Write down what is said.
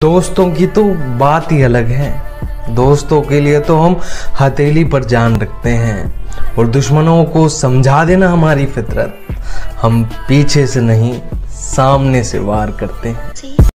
दोस्तों की तो बात ही अलग है। दोस्तों के लिए तो हम हथेली पर जान रखते हैं और दुश्मनों को समझा देना हमारी फितरत। हम पीछे से नहीं सामने से वार करते हैं।